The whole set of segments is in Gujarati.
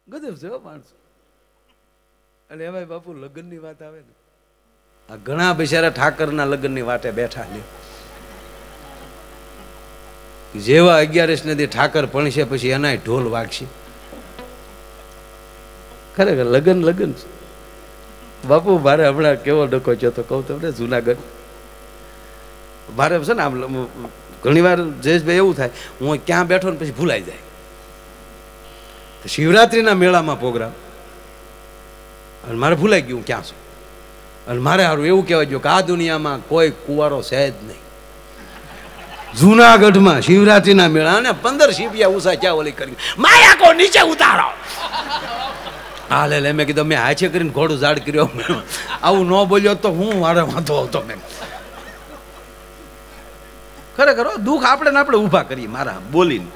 ગજબ છે માણસો. અને એમાં બાપુ લગ્નની વાત આવે ને, આ ઘણા બિચારા ઠાકરના લગ્નની વાટે બેઠા લે. જેવા 11 ને દી ઠાકર ભણશે પછી એનાય ઢોલ વાગશે. ખરેખર લગ્ન લગ્ન છે બાપુ. મારે હમણાં કેવો ડકો થયો તો કહું તમને, જુનાગઢ મારે છે ને આમ ઘણી વાર જયેશભાઈ એવું થાય, હું ક્યાં બેઠો ને પછી ભૂલાઈ જાય. શિવરાત્રિના મેળામાં પ્રોગ્રામ અને મારે ભૂલાઈ ગયું ક્યાં છું. અને મારે સારું એવું કહેવાય ગયું કે આ દુનિયામાં કોઈ કુંવારો છે જ નહીં. જુનાગઢમાં શિવરાત્રિના મેળા અને 15 શીપિયા ઉષા ક્યાં ઓલી કરી માયા કો નીચે ઉતારો. હા લે મેં કીધું મેં હાચે કરીને ઘોડું ઝાડ કર્યો. આવું ન બોલ્યો તો હું મારે વાંધો આવતો. મેં ખરેખર દુઃખ આપણે ને આપણે ઊભા કરીએ મારા બોલીને.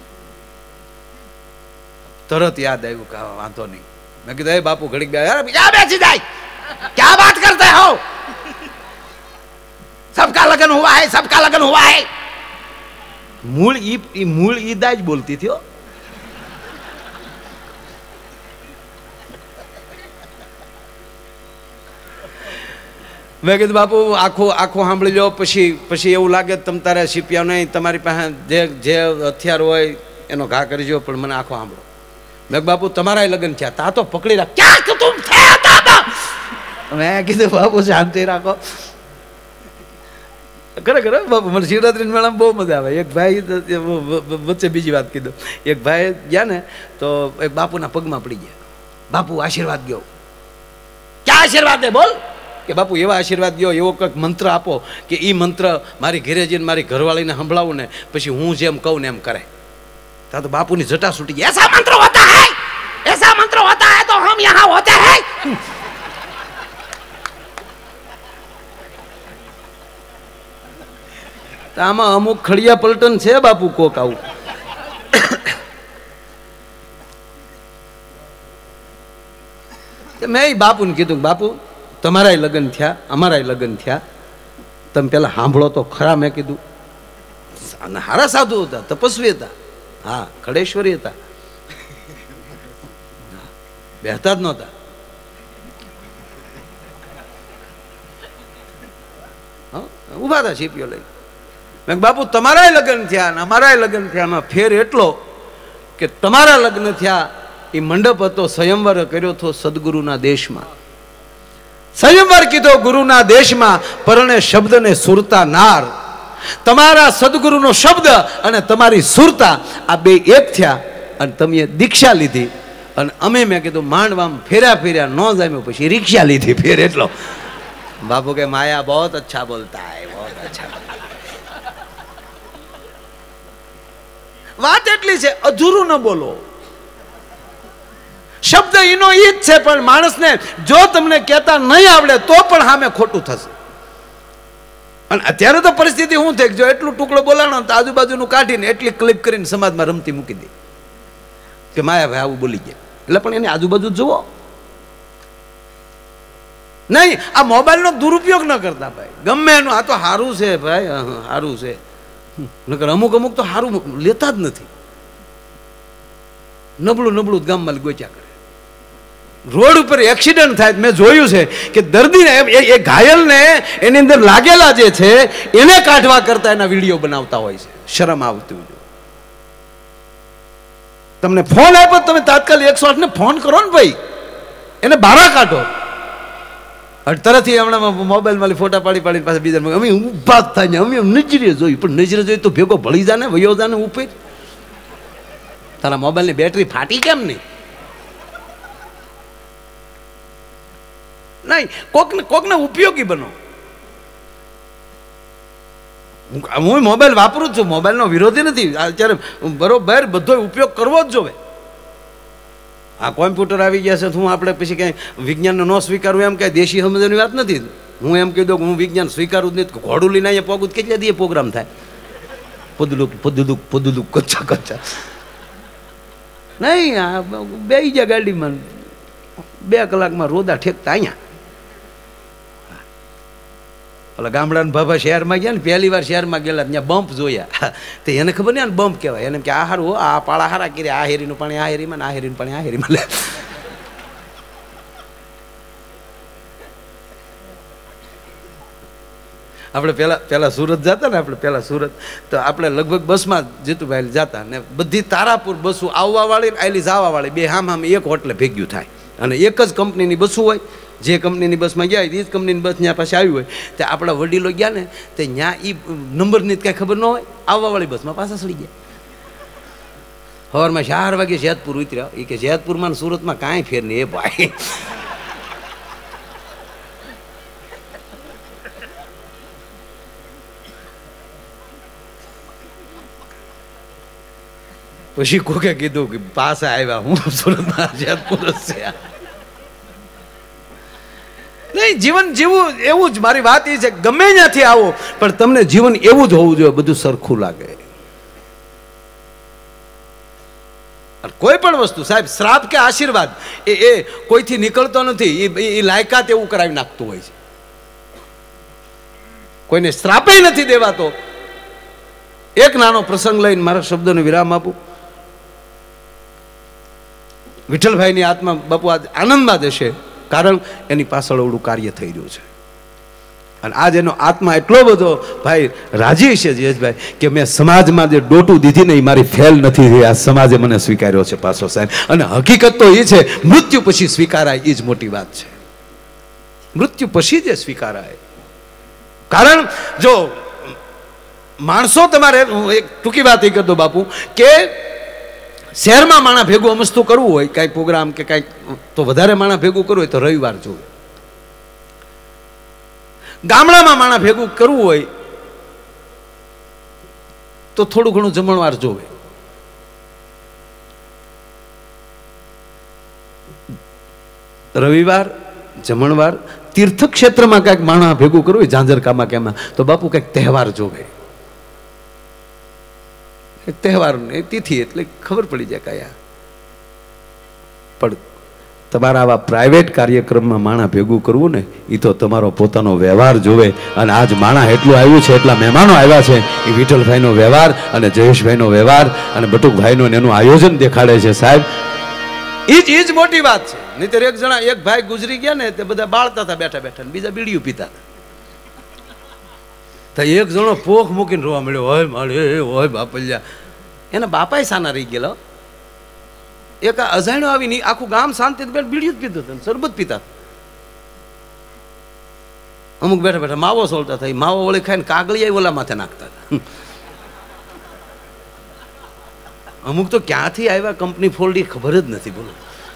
તરત યાદ આવ્યું કે વાંધો નહીં. મેં કીધું એ બાપુ ઘડીક બેસી જાય, ક્યાં બાત કરતે હો, સબકા લગન હુઆ હૈ, સબકા લગન હુઆ હૈ. મૂળ ઈદા જ બોલતી થયો. મેં કીધું બાપુ આખું સાંભળી લો, પછી એવું લાગે તમ તારે શીપ્યા નહીં, તમારી પાસે જે હથિયાર હોય એનો ઘા કરજો, પણ મને આખો સાંભળો. મેં બાપુ તમારા લગ્ન થયા તા તો પકડી રાખ. ક્યાં તું થયા હતા? મેં કીધું બાપુ શાંતિ રાખો. ખરેખર બાપુ મને શિવરાત્રી મેળામાં બહુ મજા આવે. એક ભાઈ વચ્ચે બીજી વાત કીધું, એક ભાઈ ગયા ને તો એક બાપુના પગમાં પડી ગયા. બાપુ આશીર્વાદ ગયો. ક્યાં આશીર્વાદ દે બોલ? કે બાપુ એવા આશીર્વાદ ગયો, એવો કંઈક મંત્ર આપો કે એ મંત્ર મારી ઘરે જઈને મારી ઘરવાળીને સંભળાવું ને પછી હું જેમ કહું ને એમ કરે. તા તો બાપુની જટા છૂટી ગઈ. એસા મંત્ર હોતા હૈ, એસા મંત્ર હોતા હૈ તો હમ યહાં હોતે હૈ. આમાં અમુક ખડિયા પલટન છે બાપુ કોક આવું. મેં બાપુને કીધું બાપુ તમારાય લગ્ન થયા, અમારાય લગ્ન થયા, તમે પેલા સાંભળો તો ખરા. મેં કીધું હારા સાધુ હતા, તપસ્વી હતા, હા ખડેશ્વરી હતા, બેહતા જ નહોતા. ઉભા હતા શીપીઓ લઈ. મેં બાપુ તમારાય લગ્ન થયા ને અમારાય લગ્ન થયા, એમાં ફેર એટલો કે તમારા લગ્ન થયા એ મંડપ હતો, સ્વયંવર કર્યો હતો સદગુરુના દેશમાં. સ્વયંવર કીધો ગુરુના દેશમાં, પરણે શબ્દને સુરતા નાર. તમારા સદગુરુનો શબ્દ અને તમારી સુરતા આ બે એક થયા અને તમે દીક્ષા લીધી. અને અમે મેં કીધું માંડવામ ફેર્યા ન જામ્યો પછી રિક્ષા લીધી. ફેર એટલો. બાપુ કે માયા બહુત અચ્છા બોલતા હૈ, બહુત અચ્છા. વાત એટલી છે, અધૂરું ન બોલો. શબ્દ એનો ઈ જ છે, પણ માણસને જો તમને કહેતા નહીં આવડે તો પણ સામે ખોટું થશે. અને અત્યારે તો પરિસ્થિતિ શું થઈ, જો એટલું ટુકડો બોલાણો તો આજુબાજુનું કાઢીને એટલી ક્લિપ કરીને સમાજમાં રમતી મૂકી દે કે માયા ભાઈ આવું બોલી ગયા. એટલે પણ એની આજુબાજુ જુઓ નહીં. આ મોબાઈલનો દુરુપયોગ ન કરતા ભાઈ, ગમે એનું. આ તો સારું છે ભાઈ, સારું છે. નકર અમુક તો સારું લેતા જ નથી. નબળું ગામમાં ગોચ્યા કરે. રોડ ઉપર એક્સિડન્ટ થાય, મેં જોયું છે કે દર્દીને એ ઘાયલને એની અંદર લાગેલા જે છે એને કાઢવા કરતા એના વિડીયો બનાવતા હોય છે. શરમ આવતી હોય. તમને ફોન આપ્યો, તમે તાત્કાલિક 108 ને ફોન કરો ને ભાઈ, એને બહાર કાઢો. તરત હમણાં મોબાઈલ ફોટા પાડીને પાસે બીજા અમે ઉભા જ થાય ને અમે નજરે જોયું, પણ નજરે જોઈ તો ભેગો ભળી જા ને વયો જા ને ઉપર. તારા મોબાઈલની બેટરી ફાટી કેમ નહીં? નહીં, કોકને ઉપયોગી બનો. હું મોબાઈલ વાપરું જ છું, મોબાઈલનો વિરોધી નથી. અત્યારે બરોબર બધો ઉપયોગ કરવો જ જોવે. આ કોમ્પ્યુટર આવી ગયા છે, હું આપણે પછી ક્યાંય વિજ્ઞાનને ન સ્વીકારવું એમ કાંઈ દેશી સમજવાની વાત નથી. હું એમ કહી દઉં કે હું વિજ્ઞાન સ્વીકારું જ નહીં. ઘોડું લઈને અહીંયા પોગું કેટલા દી પ્રોગ્રામ થાય, પદુલુક કચ્છા નહીં. આ બે ગયા ગાડીમાં 2 કલાકમાં રોદા ઠેકતા અહીંયા. ઓલા ગામડાના બાબા શહેરમાં ગયા ને, પહેલી વાર શહેરમાં ગયેલા, ત્યાં બમ્પ જોયા. તો એને ખબર નહીં બમ્પ કહેવાય. એને કે આ હારું, આ પાળા હારા કરી, આ હેરીનું પાણી આ હેરીમાં, આ હેરીનું પાણી આ હેરીમાં લે. આપણે પહેલાં સુરત જતા ને, આપણે પહેલાં સુરત તો આપણે લગભગ બસમાં જીતુભાઈ જતા ને, બધી તારાપુર બસો આવવાવાળી ને આયલી જવાવાળી બે હામ એક હોટલે ભેગ્યું થાય, અને એક જ કંપનીની બસો હોય. જે કંપનીની બસમાં ગયા હોય એ જ કંપનીની બસ ત્યાં પાસે આવી હોય. તો આપણા વડીલો ગયા ને, તો ત્યાં એ નંબરની કાંઈ ખબર ન હોય, આવવાવાળી બસમાં પાછા સડી ગયા. સવારમાં 4 વાગે જેતપુર ઉતર્યા. એ કે જેતપુરમાં સુરતમાં કાંઈ ફેર નહીં એ ભાઈ. પછી કોકે કીધું કે પાછા આવ્યા, હું સુરતમાં જેતપુર છે. નહીં, જીવન જીવવું એવું જ. મારી વાત એ છે, ગમે ત્યાંથી આવો પણ તમને જીવન એવું જ હોવું જોઈએ, બધું સરખું લાગે. કોઈ પણ વસ્તુ સાહેબ, શ્રાપ કે આશીર્વાદ એ કોઈથી નીકળતો નથી. એ લાયકાત એવું કરાવી નાખતું હોય છે. કોઈને શ્રાપે નથી દેવાતો. એક નાનો પ્રસંગ લઈને મારા શબ્દોને વિરામ આપું. વિઠ્ઠલભાઈની આત્મા બાપુ આજ આનંદમાં જશે, કારણ એની પાછળ અવળું કાર્ય થઈ રહ્યું છે. અને આજ એનો આત્મા એટલો બધો ભાઈ રાજી છે જયેશભાઈ, કે મેં સમાજમાં જે ડોટું દીધી ને એ મારી ફેલ નથી થઈ. આ સમાજે મને સ્વીકાર્યો છે પાછો સાહેબ. અને હકીકત તો એ છે, મૃત્યુ પછી સ્વીકારાય એ જ મોટી વાત છે. મૃત્યુ પછી જે સ્વીકારાય. કારણ જો માણસો, તમારે એક ટૂંકી વાત એ કરતો બાપુ, કે શહેરમાં માણા ભેગું અમસ્તું કરવું હોય, કાંઈ પ્રોગ્રામ કે કાંઈક, તો વધારે માણા ભેગું કરવું હોય તો રવિવાર જોવે. ગામડામાં માણા ભેગું કરવું હોય તો થોડું ઘણું જમણવાર જોવે. રવિવાર, જમણવાર, તીર્થક્ષેત્રમાં કાંઈક માણા ભેગું કરવું હોય, ઝાંઝરકામાં કેમાં, તો બાપુ કંઈક તહેવાર જોવે. તહેવાર ને તિથિ એટલે ખબર પડી જાય કયા. પણ તમારા આવા પ્રાઇવેટ કાર્યક્રમમાં માણા ભેગું કરવું ને, એ તો તમારો પોતાનો વ્યવહાર જોવે. અને આજ માણા એટલું આવ્યું છે, એટલા મહેમાનો આવ્યા છે, એ વિઠ્ઠલભાઈનો વ્યવહાર અને જયેશભાઈનો વ્યવહાર અને બટુકભાઈનું એનું આયોજન દેખાડે છે સાહેબ. એ જ મોટી વાત છે. નહીંતર એક ભાઈ ગુજરી ગયા ને, તે બધા બાળતા હતા બેઠા બેઠા, બીજા બીડીયું પીતા હતા. તો એક જણો પોખ મૂકીને રોવા મળ્યો, હોય મારે હોય બાપલ્યા. એના બાપાએ સાના રહી ગયેલો. એક અજાણ્યો આવીને આખું ગામ શાંતિ બીડીયું જ પીતું હતું, શરબત પીતા. અમુક બેઠા બેઠા માવો સોલતા હતા. માવો વળી ખાઈને કાગળિયા ઓલા માથે નાખતા હતા. અમુક તો ક્યાંથી આવ્યા કંપની ફોલ્ડી ખબર જ નથી. બોલો,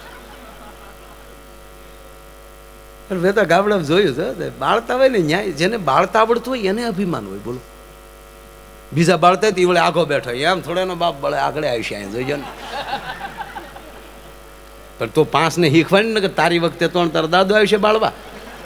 મેં તો ગામડામાં જોયું છે, બાળતા હોય ને ન્યાય, જેને બાળતા આવડતું હોય એને અભિમાન હોય. બોલો, બીજા બાળતા હોય વળે આખો બેઠો, એમ થોડાનો બાપ બળે આગળ આવશે અહીંયા જોઈજો ને. પણ તો 5 ને શીખવાની ને કે તારી વખતે તો તારા દાદો આવશે બાળવા.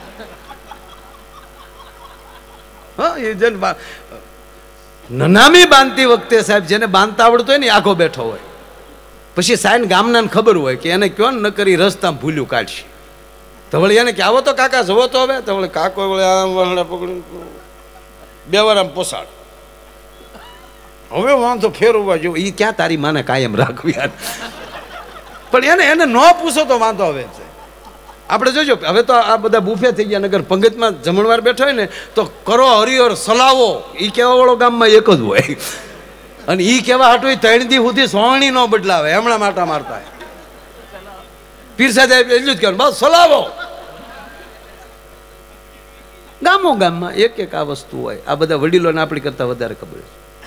હા, એ જેને નનામી બાંધતી વખતે સાહેબ, જેને બાંધતા આવડતું હોય ને આખો બેઠો હોય. પછી સાહેબ ગામના ખબર હોય કે એને કયો ન કરી રસ્તા ભૂલ્યું કાઢશે. તો વળી એને કે આવો તો કાકા જવો તો હવે. તો વળી કાકો વળે આમ વહડા પકડી 2 વાર આમ પોસાડ. હવે વાંધો ફેરવવા જેવું. એ ક્યાં તારી માને કાયમ રાખવી. પણ એને ન પૂછો તો વાંધો હવે છે. આપણે જોજો, હવે તો આ બધા બુફે થઈ ગયા. નગર પંગતમાં જમણવાર બેઠો હોય ને તો કરો હરિહર સલાવો, એ કહેવા વાળો ગામમાં એક જ હોય. અને એ કહેવા હાટું 3 દી સુધી સોવણી ન બદલાવે. હમણાં માટા મારતા પીર સાહેબ એટલું જ કહેવાનું, બસ સલાવો. ગામમાં એક આ વસ્તુ હોય. આ બધા વડીલોને આપણી કરતા વધારે ખબર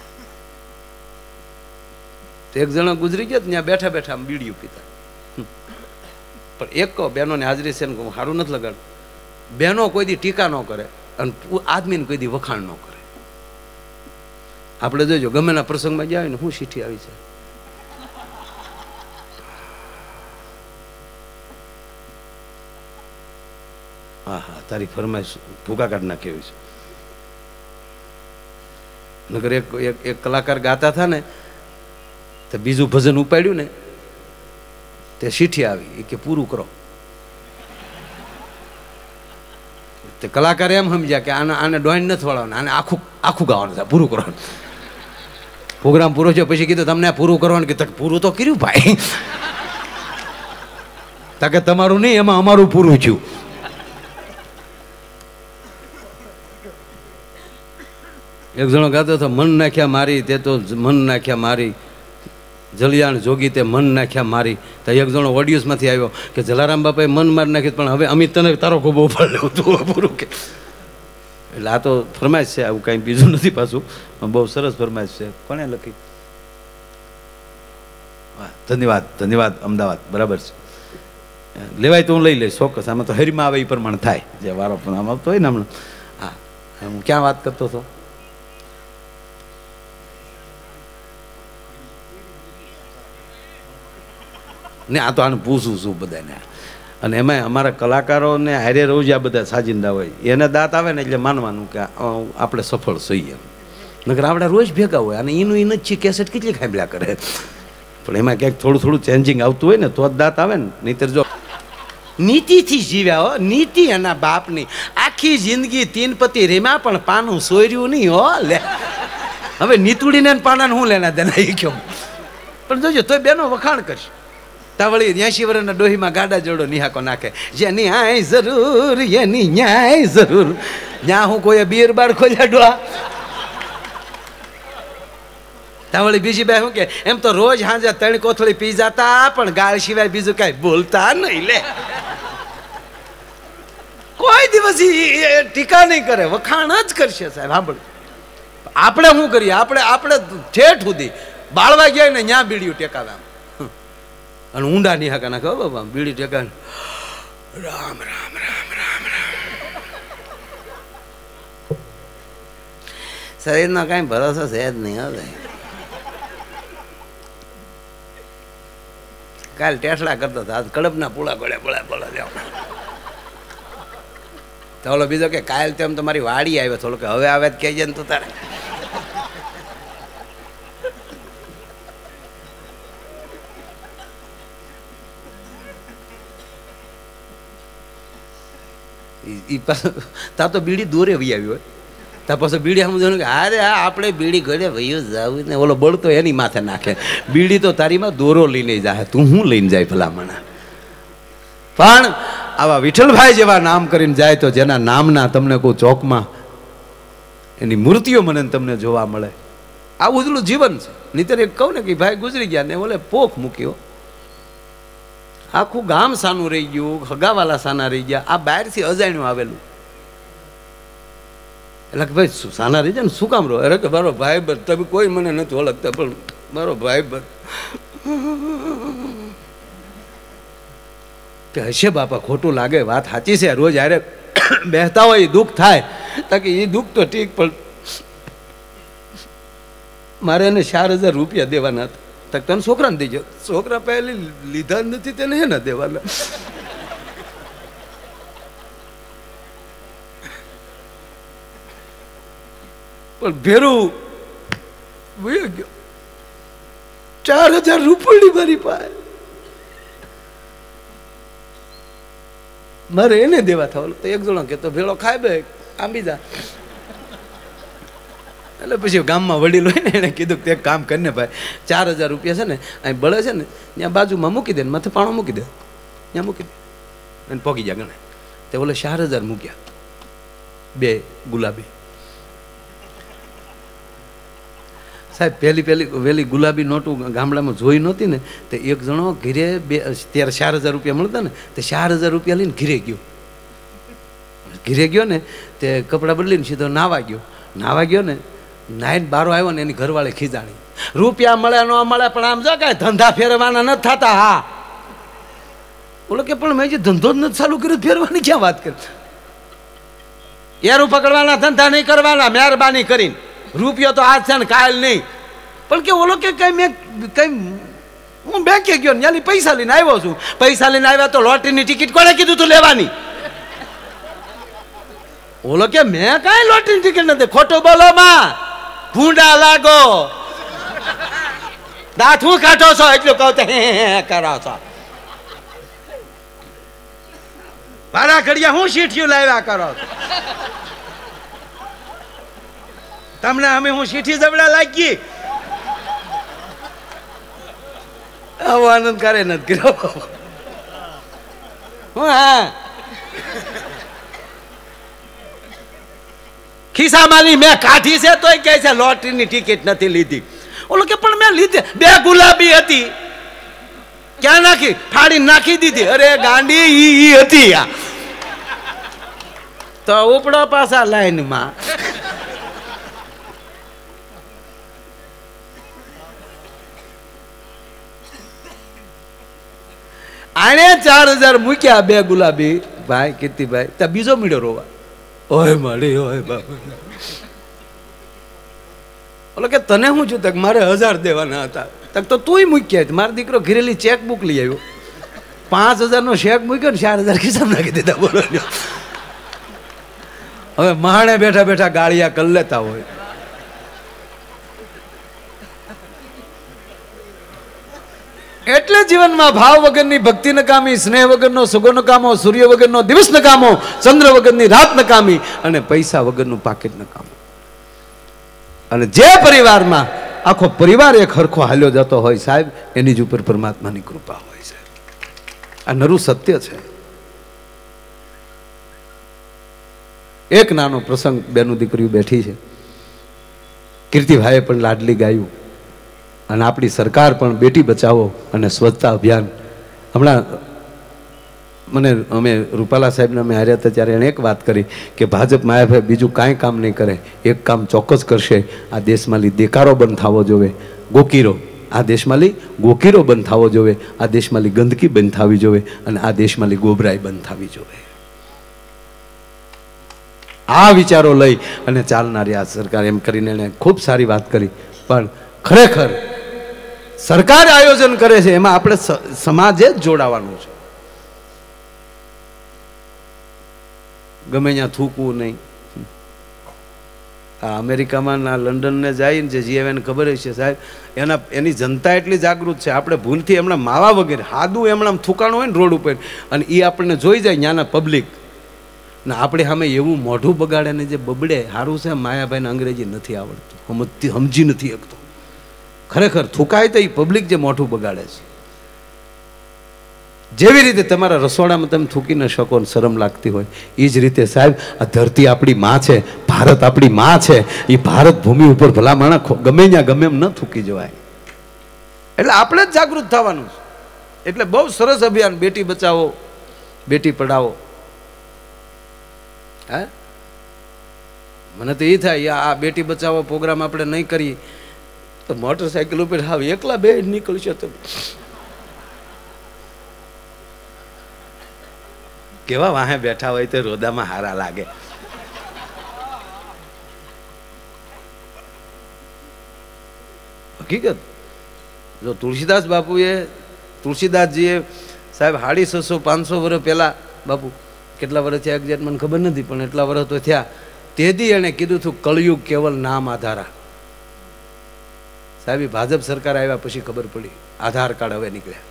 છે. એક જણા ગુજરી ગયા, ત્યાં બેઠા બેઠા આમ બીડીયું પીતા. પણ એક કહો, બહેનોને હાજરી છે ને સારું નથી લગાડ. બહેનો કોઈ દી ટીકા ન કરે અને આદમીને કોઈ દી વખાણ ન કરે. આપણે જોઈજો, ગમેના પ્રસંગમાં જાય ને, હું ચીઠી આવી છે. હા હા, તારી ફરમાઈશ ભૂકા કાઢ ના કેવી છે. નગર એક કલાકાર ગાતા હતા ને, તો બીજું ભજન ઉપાડ્યું ને, તે ચીઠી આવી કે પૂરું કરો. તે કલાકારે એમ સમજ્યા કે આને ડોઈન નથી વળવાનું, આને આખું આખું ગાવાનું છે, પૂરું કરવાનું. પ્રોગ્રામ પૂરો છે પછી કીધું તમને પૂરું કરવાનું, કે પૂરું તો કર્યું ભાઈ. તાકે તમારું નહીં, એમાં અમારું પૂરું થયું. એક જણો ગાતો હતો, મન નાખ્યા મારી તે તો મન નાખ્યા મારી, જલિયાણ જોગી તે મન નાખ્યા મારી. તો એક જણો ઓડિયન્સમાંથી આવ્યો કે જલારામ બાપાએ મન મારી નાખી, પણ હવે અમિત તને તારો ખૂબ ઉપાડ લેવું તું પૂરું કે. એટલે આ તો ફરમાઈશ છે, આવું કાંઈ બીજું નથી પાછું, બહુ સરસ ફરમાઈશ છે. કોણે લખી? ધન્યવાદ ધન્યવાદ અમદાવાદ, બરાબર છે. લેવાય તો હું લઈ લઈશ ચોક્કસ. આમાં તો હરીમાં આવે એ પ્રમાણે થાય, જે વારો પણ આમ આવતો હોય ને હમણાં. હા, હું ક્યાં વાત કરતો હતો? ને આ તો આને પૂછું છું બધાને. અને એમાં અમારા કલાકારોને હારે રોજ આ બધા સાજિંદા હોય, એને દાંત આવે ને એટલે માનવાનું કે આપણે સફળ છીએ. નકર આપણે રોજ ભેગા હોય અને એનું એ નથી કેસેટ કેટલી ખાંભળ્યા કરે. પણ એમાં ક્યાંક થોડું થોડું ચેન્જિંગ આવતું હોય ને તો જ દાંત આવે ને, નહીતર જો નીતિથી જીવ્યા હો, નીતિ એના બાપની. આખી જિંદગી તીન પતિ રેમ્યા પણ પાનું સોર્યું નહીં હો. લે હવે નીતુડીને પાનાને હું લેના દેના એ કહો. પણ જોજો તોય બેનો વખાણ કરશે. તાવળી 80 વર્ષના ડોહીમાં ગાડા જોડો નિહાકો નાખે, જેની આય જરૂર એની ન્યાય જરૂર. ન્યા હું કોઈ બીર બાર ખોલ્યા ડોહા. તાવળી બીજી બે શું કે, એમ તો રોજ હાંજે 3 કોથળી પી જતા, પણ ગાળ સિવાય બીજું કઈ બોલતા નહીં. લે કોઈ દિવસ ટીકા નહીં કરે, વખાણ જ કરશે સાહેબ. સાંભળ, આપણે શું કરીએ? આપણે ઠેઠ સુધી બાળવા ગયા ને ન્યા બીડીયું ટેકાવે અને ઊંડા નિહાકા નાખે બાબા, બીડી ટેકા રામ રામ રામ રામ રામ. શરીરનો કઈ ભરોસો છે જ નહીં હવે. કાલ ટેસડા કરતો હતો, આજ કડબના પૂળા ગળ્યા બોલા બોલા લેવા. તો ઓલો બીજો કે કાલ તેમ તમારી વાડી આવ્યો, થોડો કે હવે આવે કહેજે ને તું તારે. તા તો બીડી દોરે વહી આવી હોય, તા પાછો બીડી સમજવાનું કે અરે હા આપણે બીડી ઘરે વયું જાવ ને, ઓલો બળતો એની માથે નાખે. બીડી તો તારીમાં દોરો લઈને જાય, તું હું લઈને જાય ભલામણા. પણ આવા વિઠ્ઠલભાઈ જેવા નામ કરીને જાય તો જેના નામના તમને કોઈ ચોકમાં એની મૂર્તિઓ મને તમને જોવા મળે, આવું જેટલું જીવન છે. નહીતર એક કહું ને કે ભાઈ ગુજરી ગયા ને ઓલે પોખ મૂક્યો, આખું ગામ સાનું રહી ગયું, હગાવાલા સાના રહી ગયા. આ બહારથી અજાણ્યું આવેલું એટલે કે ભાઈ સાના રહી જાય ને શું કામ રહો? અરે કે મારો ભાઈ બધ, તમે કોઈ મને નથી ઓળખતા પણ મારો ભાઈ બધ. કે હશે બાપા, ખોટું લાગે, વાત સાચી છે. રોજ હારે બેસતા હોય દુઃખ થાય, તાકે એ દુઃખ તો ઠીક, પણ મારે એને 4000 રૂપિયા દેવાના હતા. તને છોકરાને દેજો. છોકરા પહેલી લીધા નથી તેને હે ના દેવાના. પણ ભેરું ગયો 4000 રૂપિયા મારી પાસે, મારે એને દેવા થવાનું. તો એક જણો કે તો ભેળો ખાય બે આંબી જા. એટલે પછી ગામમાં વડીલ હોય ને એને કીધું કે એક કામ કરીને ભાઈ 4000 રૂપિયા છે ને અહીં બળે છે ને ત્યાં બાજુમાં મૂકી દે, માથે પાણો મૂકી દે, ત્યાં મૂકી દે અને પોગી જાય ગણે. તે બોલે 4000 મૂક્યા, 2 ગુલાબી. સાહેબ પહેલી ગુલાબી નોટું ગામડામાં જોઈ નહોતી ને, તે એક જણો ઘીરે ત્યારે 4000 રૂપિયા મળતા ને, તે 4000 રૂપિયા લઈને ઘીરે ગયો ને, તે કપડાં બદલીને સીધો નાવા ગયો ને, નાઈન બારો આવ્યો ને એની ઘરવાળી ખીજાણી, રૂપિયા મળે ન મળે પણ આમ જો કાંઈ ધંધા ફેરવાના નથી થતા. હા બોલો કે પણ મેં જે ધંધો જ નથી ચાલુ કર્યો, ફેરવાની ક્યાં વાત કરી? એરું પકડવાના, ધંધા નહીં કરવાના, મહેરબાની કરીને. રૂપિયો તો આજ છે ને કાલ નહીં. પણ કે ઓલો કે કઈ મેં હું બેંકે ગયો ને ત્યાંની પૈસા લઈને આવ્યો છું. પૈસા લઈને આવ્યા તો લોટરીની ટિકિટ કોને કીધું તું લેવાની? ઓલો કે મેં કાંઈ લોટરીની ટિકિટ નથી. ખોટું બોલો માં, ભૂંડા લાગો, દાંત હું કાઢો છો એટલું કહું તો કરો છો. મારા ઘડિયા હું શીઠિયું લાવ્યા કરો છો. તમને અમે હું શીઠી જબડા લાગી આવો આનંદ કરે નથી કર્યો. હા ખિસ્સામાંની મેં કાઢી છે તોય કહે છે લોટરીની ટિકિટ નથી લીધી. ઓલો કે પણ મેં લીધી, 2 ગુલાબી હતી, ક્યાં નાખી? ફાડી નાખી દીધી. અરે ગાંડી ઈ હતી આ તો ઉપડો પાછા લાઈનમાં. આને 4000 મૂક્યા 2 ગુલાબી ભાઈ કીર્તિભાઈ. ત્યાં બીજો મીડો રોવા, ઓય મળી ઓય બાપુ. ઓલો કે તને શું છું? તક મારે 1000 દેવાના હતા. તક તો તુંય મૂક્યા. મારો દીકરો ઘરેલી ચેક બુક લઈ આવ્યો, 5000 નો ચેક મૂક્યો ને 4000 ખિસ્સામાં નાખી દીધા. બોલો હવે માણે બેઠા બેઠા ગાળિયા કરી લેતા હોય. એટલે જીવનમાં ભાવ વગરની ભક્તિ નકામી, સ્નેહ વગરનો સગો નકામો, સૂર્ય વગરનો દિવસ નકામો, ચંદ્ર વગરની રાત નકામી અને પૈસા વગરનું પાકીટ નકામું. અને જે પરિવારમાં આખો પરિવાર એક હરખો હાલ્યો જતો હોય સાહેબ, એની જ ઉપર પરમાત્માની કૃપા હોય છે. આ નરું સત્ય છે. એક નાનો પ્રસંગ, બેનું દીકરીઓ બેઠી છે, કીર્તિભાઈએ પણ લાડલી ગાયું અને આપણી સરકાર પણ બેટી બચાવો અને સ્વચ્છતા અભિયાન. હમણાં અમે રૂપાલા સાહેબને અમે હાર્યા હતા ત્યારે એણે એક વાત કરી કે ભાજપ માયાભાઈ બીજું કાંઈ કામ નહીં કરે, એક કામ ચોક્કસ કરશે, આ દેશમાં દેકારો બંધ થવો જોઈએ, ગોકીરો આ દેશમાં ગોકીરો બંધ થવો જોઈએ, આ દેશમાં ગંદકી બંધ થવી જોઈએ અને આ દેશમાં ગોબરાઈ બંધ થવી જોઈએ. આ વિચારો લઈ અને ચાલનારી આ સરકાર એમ કરીને એણે ખૂબ સારી વાત કરી. પણ ખરેખર સરકાર આયોજન કરે છે એમાં આપણે સમાજે જ જોડાવાનું છે. ગમે ત્યાં થૂકવું નહીં. આ અમેરિકામાં ના લંડનને જાય ને જે જીએવને ખબર છે સાહેબ, એની જનતા એટલી જાગૃત છે. આપણે ભૂલથી એમના માવા વગેરે હાદું એમણા થૂકાણું હોય ને રોડ ઉપર અને એ આપણને જોઈ જાય ત્યાંના પબ્લિક ને આપણે સામે એવું મોઢું બગાડે ને જે બબડે. સારું છે માયાભાઈને અંગ્રેજી નથી આવડતું, સમજી નથી શકતો. ખરેખર થૂકાય તો એ પબ્લિક જે મોઢું બગાડે છે. જેવી રીતે તમારા રસોડામાં તમે થૂકી ન શકો ને શરમ લાગતી હોય, એ જ રીતે સાહેબ આ ધરતી આપણી માં છે, ભારત આપણી માં છે. એ ભારત ભૂમિ ઉપર ભલા માણસ ગમે ત્યાં ગમે એમ ન થૂકી જવાય. એટલે આપણે જ જાગૃત થવાનું છે. એટલે બહુ સરસ અભિયાન બેટી બચાવો બેટી પઢાવો. હા, મને તો એ થાય આ બેટી બચાવો પ્રોગ્રામ આપણે નહીં કરીએ તો મોટરસાઇકલ ઉપર હાવ એકલા બે નીકળશે તો કેવા વાહે બેઠા હોય તો રોદામાં હારા લાગે. હકીકત જો તુલસીદાસ બાપુએ, તુલસીદાસજીએ સાહેબ 650-500 વર્ષ પહેલા, બાપુ કેટલા વર્ષ થયા એક્ઝેક્ટ મને ખબર નથી પણ એટલા વર્ષ તો થયા, તેથી એણે કીધું હતું કળયુગ કેવલ નામ આધારા. સાહેબ ભાજપ સરકાર આવ્યા પછી ખબર પડી આધાર કાર્ડ હવે નીકળ્યા.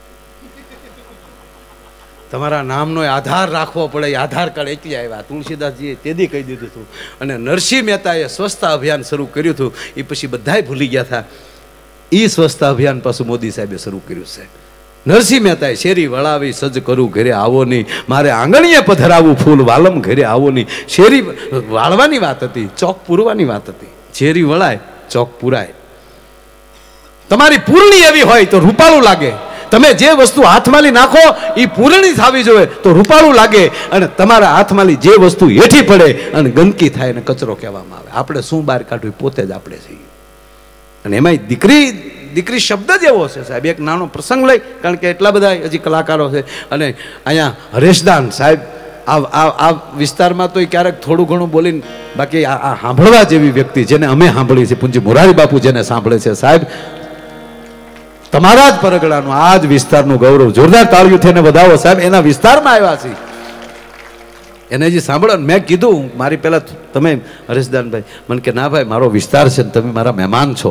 તમારા નામનો આધાર રાખવો પડે, આધાર કાર્ડ એટલે આવ્યા. તુલસીદાસજીએ તેથી કહી દીધું હતું. અને નરસિંહ મહેતાએ સ્વચ્છતા અભિયાન શરૂ કર્યું હતું, એ પછી બધાય ભૂલી ગયા હતા. એ સ્વચ્છતા અભિયાન પાછું મોદી સાહેબે શરૂ કર્યું છે. નરસિંહ મહેતાએ શેરી વળાવી સજ કરું ઘરે આવો નહીં, મારે આંગણીએ પધરાવું ફૂલ વાલમ ઘરે આવો નહીં. શેરી વાળવાની વાત હતી, ચોક પૂરવાની વાત હતી. શેરી વળાય ચોક પૂરાય. તમારી પૂરણી એવી હોય તો રૂપાળું લાગે. તમે જે વસ્તુ હાથમાં નાખો એ પૂરણી થવી જોઈએ તો રૂપાળું લાગે. અને તમારા હાથમાં જે વસ્તુ હેઠી પડે અને ગંદકી થાય અને કચરો કહેવામાં આવે. આપણે શું બહાર કાઢવું પોતે જ આપણે છીએ. અને એમાં દીકરી શબ્દ જ એવો છે સાહેબ. એક નાનો પ્રસંગ લઈ, કારણ કે એટલા બધા હજી કલાકારો છે. અને અહીંયા હરેશદાન સાહેબ આ વિસ્તારમાં તો ક્યારેક થોડું ઘણું બોલીને, બાકી આ સાંભળવા જેવી વ્યક્તિ જેને અમે સાંભળી છે, પૂજ્ય મોરારી બાપુ જેને સાંભળે છે સાહેબ, તમારા જ પરગડાનું આ જ વિસ્તારનું ગૌરવ. જોરદાર તાળીઓથી એને વધાવો સાહેબ. એના વિસ્તારમાં આવ્યા છે એને જે સાંભળો. મેં કીધું મારી પહેલા તમે હરેશદાનભાઈ મને કે ના ભાઈ મારો વિસ્તાર છે, તમે મારા મહેમાન છો.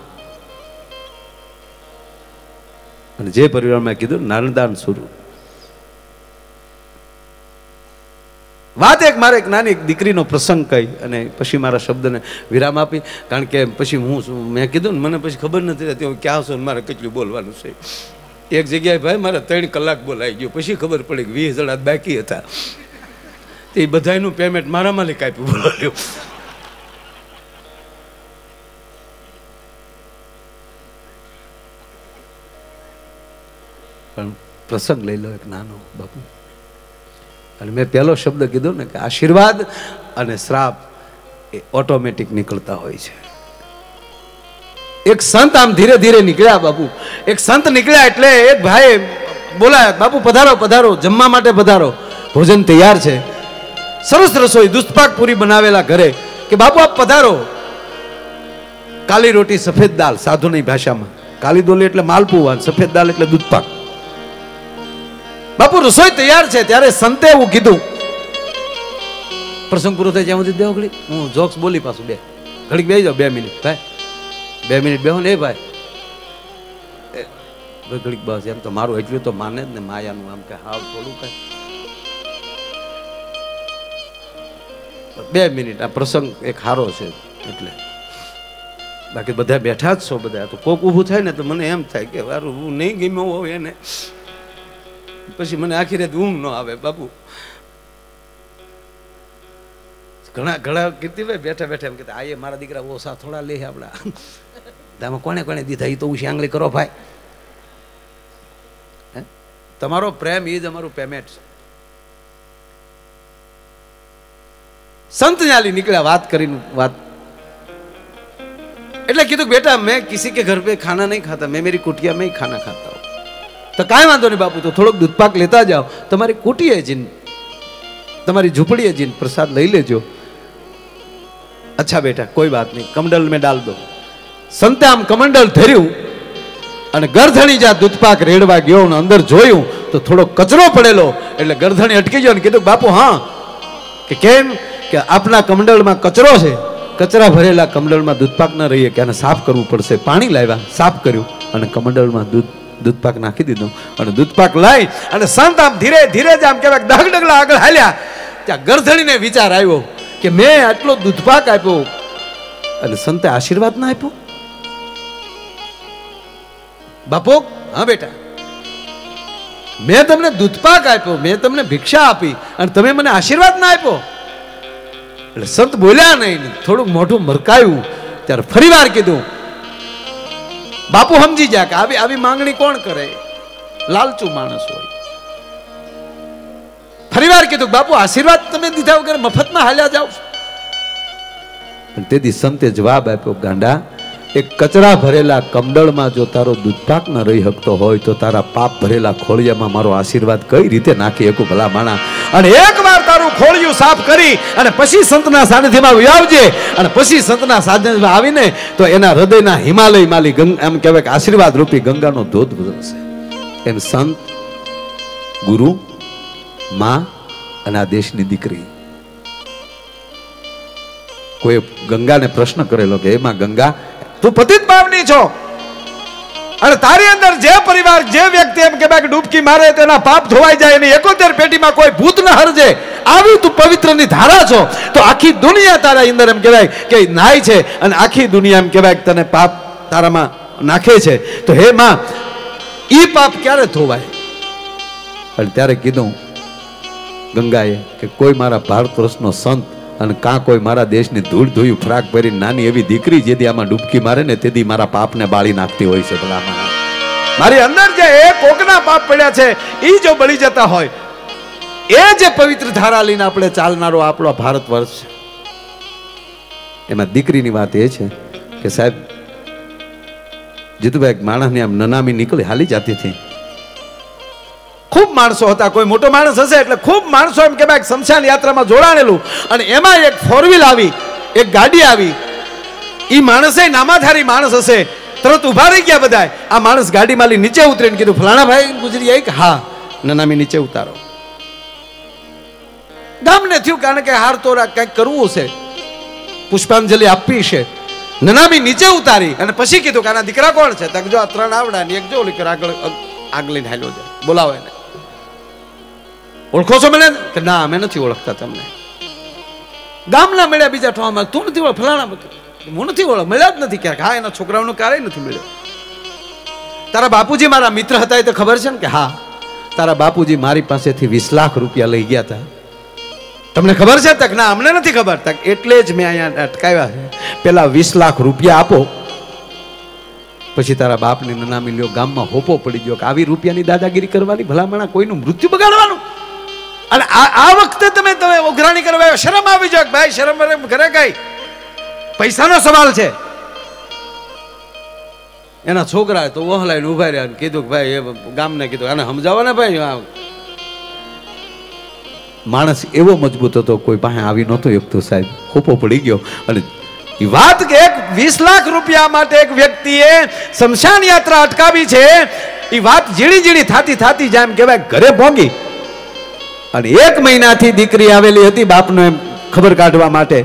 અને જે પરિવાર મેં કીધું નારણદાન શરૂ વાત એક મારે એક નાની એક દીકરીનો પ્રસંગ કહી અને પછી મારા શબ્દને વિરામ આપી, કારણ કે પછી મેં કીધું ને મને પછી ખબર નથી રહેતી હું ક્યાં છું મારે કેટલું બોલવાનું છે. એક જગ્યાએ ભાઈ મારે 3 કલાક બોલાઈ ગયો, પછી ખબર પડી કે 20 જણા બાકી હતા, એ બધાનું પેમેન્ટ મારામાં લઈ કાપ્યું બોલવાનું. પણ પ્રસંગ લઈ લો એક નાનો બાપુ, અને મેં પહેલો શબ્દ કીધો ને કે આશીર્વાદ અને શ્રાપ એ ઓટોમેટિક નીકળતા હોય છે. એક સંત આમ ધીરે ધીરે નીકળ્યા બાપુ, એક સંત નીકળ્યા એટલે એક ભાઈ બોલાયા, બાપુ પધારો પધારો, જમવા માટે પધારો, ભોજન તૈયાર છે, સરસ રસોઈ દૂધપાક પૂરી બનાવેલા ઘરે, કે બાપુ આપ પધારો. કાલી રોટી સફેદ દાળ, સાધુની ભાષામાં કાલી દોલી એટલે માલપુઆ, સફેદ દાળ એટલે દૂધપાક. બાપુ રસોઈ તૈયાર છે. ત્યારે સંતે એવું કીધું, પ્રસંગ પૂરો થાય જ્યાં સુધી દેવો ઘડી હું જોક્સ બોલી પાછું બે ઘડીક બેસી જાઓ 2 મિનિટ ભાઈ, 2 મિનિટ બેહો ને ભાઈ ઘડીક બસ. એમ તો મારું એટલું તો માને જ ને માયાનું, આમ કે હાવ થોડું કઈ 2 મિનિટ આ પ્રસંગ એક હારો છે એટલે. બાકી બધા બેઠા જ છો બધા, તો કોક ઊભું થાય ને તો મને એમ થાય કે વારું હું નહીં ગમ્યો હોવ એને, પછી મને આખી રાત ઊંઘ ન આવે બાપુ. ઘણા કીર્તિભાઈ બેઠા બેઠા એમ કહેતા આ મારા દીકરા ઓછા થોડા લે આપડા, આમાં કોને કોને દીધા એ તો ઉછી આંગળી કરો ભાઈ. તમારો પ્રેમ એ જ અમારું પેમેન્ટ છે. સંત ન્યાલી નીકળ્યા વાત કરીને વાત, એટલે કીધું બેટા मैं किसी के घर पे खाना नहीं खाता, मैं मेरी कुटिया में ही खाना खाता हूँ. तो કાંઈ વાંધો નહીં બાપુ, તો થોડોક દૂધપાક લેતા જાઓ, તમારી કુટીએ જઈને તમારી ઝૂંપડીએ જઈને પ્રસાદ લઈ લેજો. અચ્છા બેટા કોઈ બાત નહીં, કમંડલ में डाल दो. સંતે આમ કમંડલ ધર્યું અને ગરધણી જ્યાં દૂધપાક રેડવા ગયો ને અંદર જોયું તો થોડો કચરો પડેલો, એટલે ગરધણી અટકી ગયો ને કીધું બાપુ હા, કે કેમ, કે આપના કમંડલમાં કચરો છે, કચરા ભરેલા કમંડલમાં દૂધપાક ન રહીએ કે આને સાફ કરવું પડશે. પાણી લાવ્યા, સાફ કર્યું અને કમંડલમાં દૂધપાક નાખી દીધું અને દૂધપાક લાવી અને સંત આમ ધીરે ધીરે જ આમ કહેવાય દગ ડગલા આગળ હાલ્યા. ત્યાં ગરધણીને વિચાર આવ્યો કે મેં આટલો દૂધપાક આપ્યો અને સંતે આશીર્વાદ ના આપ્યો. બાપુ હા બેટા, મેં તમને દૂધપાક આપ્યો, મેં તમને ભિક્ષા આપી અને તમે મને આશીર્વાદ ના આપ્યો. એટલે સંત બોલ્યા નહીં, થોડુંક મોઢું મરકાયું. ત્યારે ફરી વાર કીધું બાપુ સમજી જા કે આવી આવી માંગણી કોણ કરે, લાલચુ માણસ હોય. ફરી વાર કીધું બાપુ આશીર્વાદ તમે દીધા વગર મફતમાં હાલ્યા જાવ. તેથી સંતે જવાબ આપ્યો ગાંડા, એક કચરા ભરેલા કમંડળમાં જો તારો દૂધપાક ન રહી શકતો હોય તો તારા પાપ ભરેલા ખોળિયામાં મારો આશીર્વાદ કઈ રીતે નાખી શકું ભલા માણા. અને એકવાર તારું ખોળિયું સાફ કરી અને પછી સંતના સાનિધ્યમાં આવજે, અને પછી સંતના સાનિધ્યમાં આવીને તો એના હૃદયના હિમાલય માલી એમ કહેવાય કે આશીર્વાદ રૂપી ગંગાનો ધોધ બદલશે. એમ સંત, ગુરુ, માં અને આ દેશની દીકરી. કોઈ ગંગાને પ્રશ્ન કરેલો કે એમાં ગંગા તું પતિત ભાવની છો અને તારી અંદર જે પરિવાર જે વ્યક્તિ એમ કે ડૂબકી મારે તેના પાપ ધોવાઈ જાય એની 71 પેટીમાં કોઈ ભૂત ન હરજે, આવી તું પવિત્રની ધારા છો. તો આખી દુનિયા તારા અંદર એમ કહેવાય કે નાય છે અને આખી દુનિયા એમ કહેવાય તને પાપ તારામાં નાખે છે. તો હે માં, ઈ પાપ ક્યારે ધોવાય? અને ત્યારે કીધું ગંગાએ કે કોઈ મારા ભારત વર્ષનો સંત અને કાં કોઈ મારા દેશની ધૂળ ધોયું ફ્રાક પહેરી નાની એવી દીકરી જેથી આમાં ડૂબકી મારે ને તેથી મારા પાપને બાળી નાખતી હોય છે. ભલા મારી અંદર જે એક કોકના પાપ પડ્યા છે એ જો બળી જતા હોય, એ જે પવિત્ર ધારા લઈને આપણે ચાલનારો આપણો ભારત વર્ષ છે. એમાં દીકરીની વાત એ છે કે સાહેબ જીતુભાઈ માણસની આમ નનામી નીકળી હાલી જતી હતી. ખૂબ માણસો હતા, કોઈ મોટો માણસ હશે એટલે ખૂબ માણસો એમ કે ભાઈ શમશાન યાત્રામાં જોડાણેલું, અને એમાં એક 4 વ્હીલ આવી, એક ગાડી આવી. એ માણસે નામાધારી માણસ હશે, તરત ઉભા રહી ગયા બધા. આ માણસ ગાડીમાં લઈ નીચે ઉતરીને કીધું ફલાણા ભાઈ ગુજરી જાય કે હા, નનામી નીચે ઉતારો. ગામને થયું કારણ કે હાર તોરા કંઈક કરવું છે, પુષ્પાંજલિ આપવી છે. નનામી નીચે ઉતારી અને પછી કીધું કે આના દીકરા કોણ છે? તક જો આ 3 આવડા ને એક જો આગળ લઈને હાલ્યો જાય, બોલાવો એને. ઓળખો છો મને? કે ના, અમે નથી ઓળખતા તમને. ગામના મળ્યા બીજા ઠોમાં, તું નથી ઓળખ, ફલાણા હું નથી ઓળખ, મળ્યા જ નથી ક્યાંક. હા, એના છોકરાઓનું ક્યારેય નથી મળ્યો. તારા બાપુજી મારા મિત્ર હતા એ તો ખબર છે ને? કે હા, તારા બાપુજી મારી પાસેથી 20 લાખ રૂપિયા લઈ ગયા હતા. તમને ખબર છે? તક ના, અમને નથી ખબર. તક એટલે જ મેં અહીંયા અટકાવ્યા છે. પેલા 20 લાખ રૂપિયા આપો, પછી તારા બાપની નનામી લ્યો. ગામમાં હોપો પડી ગયો કે આવી રૂપિયાની દાદાગીરી કરવાની, ભલામણા કોઈનું મૃત્યુ બગાડવાનું. અને આ વખતે તમે ઉઘરાણી કરવા, શરમ આવી જાય. ભાઈ શરમ ઘરે કઈ પૈસાનો સવાલ છે. એના છોકરા તો ઓહલાઈને ઉભા રહ્યા, કીધું કે ભાઈ એ ગામને કીધું આને સમજાવો ને ભાઈ. માણસ એવો મજબૂત હતો, કોઈ પાસે આવી નહોતો એકતો સાહેબ. હોપો પડી ગયો. અને એ વાત કે 20 લાખ રૂપિયા માટે એક વ્યક્તિએ શમશાન યાત્રા અટકાવી છે. એ વાત ઝીણી ઝીણી થાતી થાતી જાય, એમ કહેવાય ઘરે પહોંચી. અને 1 મહિનાથી દીકરી આવેલી હતી બાપનો એમ ખબર કાઢવા માટે.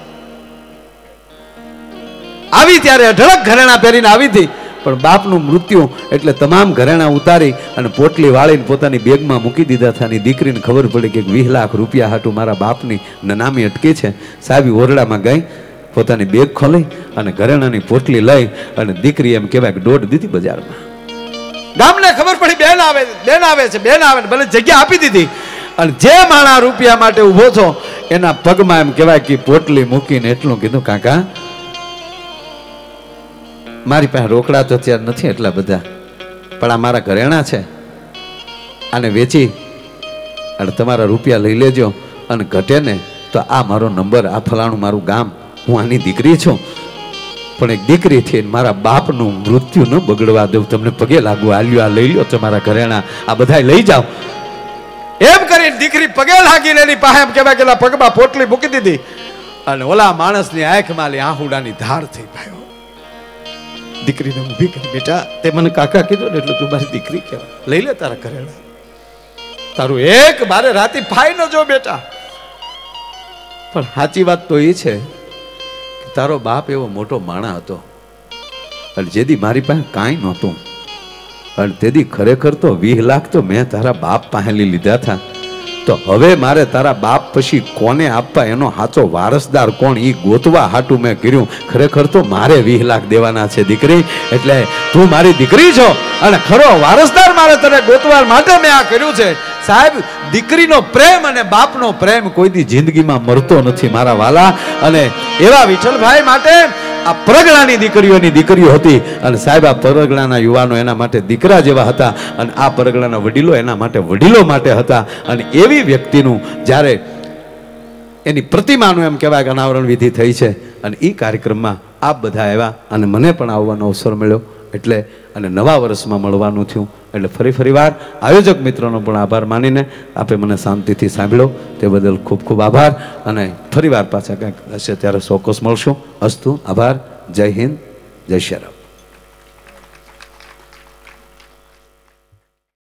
આવી ત્યારે અઢળક ઘરેણા પહેરીને આવી હતી, પણ બાપનું મૃત્યુ એટલે તમામ ઘરેણા ઉતારી અને પોટલી વાળીને પોતાની બેગમાં મૂકી દીધા હતા. અને દીકરીને ખબર પડી કે 20 લાખ રૂપિયા હાટું મારા બાપની નનામી અટકી છે. સાહેબ ઓરડામાં ગઈ, પોતાની બેગ ખોલી અને ઘરેણાની પોટલી લઈ અને દીકરી એમ કહેવાય કે દોડ દીધી બજારમાં. ગામને ખબર પડી બેન આવે છે, બેન આવે ને ભલે જગ્યા આપી દીધી. અને જે માણા રૂપિયા માટે ઉભો છો એના પગમાં એમ કહેવાય કે પોટલી મૂકીને એટલું કીધું, કાકા મારી પાસે રોકડા તો અત્યારે નથી એટલા બધા, પણ આ મારા ઘરેણા છે, આને વેચી અને તમારા રૂપિયા લઈ લેજો. અને ઘટે ને તો આ મારો નંબર, આ ફલાણું મારું ગામ, હું આની દીકરી છું, પણ એક દીકરી થી મારા બાપનું મૃત્યુ ન બગડવા દઉં. તમને પગે લાગુ, આલ્યો આ લઈ લો તમારા ઘરેણા, આ બધા લઈ જાઓ. એમ કરીને દીકરી પગે લાગીને એની પાસે એમ કહેવાય કે પગમાં પોટલી મૂકી દીધી. અને ઓલા માણસની આંખમાં આહુડાની ધાર થઈ ભાઈ. દીકરીને ઊભી કરી, બેટા તે મને કાકા કીધું ને એટલે તું મારી દીકરી કહેવાય, લઈ લે તારા ઘરેણા. તારું એક બારે રાતી ફાઈ ન જો બેટા. પણ સાચી વાત તો એ છે કે તારો બાપ એવો મોટો માણા હતો, અને જેદી મારી પાસે કાંઈ નહોતું, અને તેદી ખરેખર તો 20 લાખ તો મેં તારા બાપ પાસે લીધા હતા. તો હવે મારે તારા બાપ પછી કોને આપવા, એનો સાચો વારસદાર કોણ, એ ગોતવા હાટું મેં કર્યું. ખરેખર તો મારે 20 લાખ દેવાના છે દીકરી, એટલે તું મારી દીકરી છો અને ખરો વારસદાર મારે તને ગોતવા માટે મેં આ કર્યું છે. સાહેબ દીકરીનો પ્રેમ અને બાપનો પ્રેમ કોઈ દી જિંદગીમાં મરતો નથી મારા વાલા. અને એવા વિઠ્ઠલભાઈ માટે આ પરગણાની દીકરીઓની દીકરીઓ હતી. અને સાહેબ આ પરગણાના યુવાનો એના માટે દીકરા જેવા હતા, અને આ પરગણાના વડીલો એના માટે વડીલો માટે હતા. અને એવી વ્યક્તિનું જ્યારે એની પ્રતિમાનું એમ કહેવાય કે અનાવરણ વિધિ થઈ છે, અને એ કાર્યક્રમમાં આપ બધા આવ્યા અને મને પણ આવવાનો અવસર મળ્યો. એટલે અને નવા વર્ષમાં મળવાનું થયું. એટલે ફરી વાર આયોજક મિત્રોનો પણ આભાર માનીને આપે મને શાંતિથી સાંભળ્યો તે બદલ ખૂબ ખૂબ આભાર. અને ફરી વાર પાછા કંઈક હશે ત્યારે ચોક્કસ મળશું. અસ્તુ, આભાર. જય હિન્દ, જય શ્રી રામ.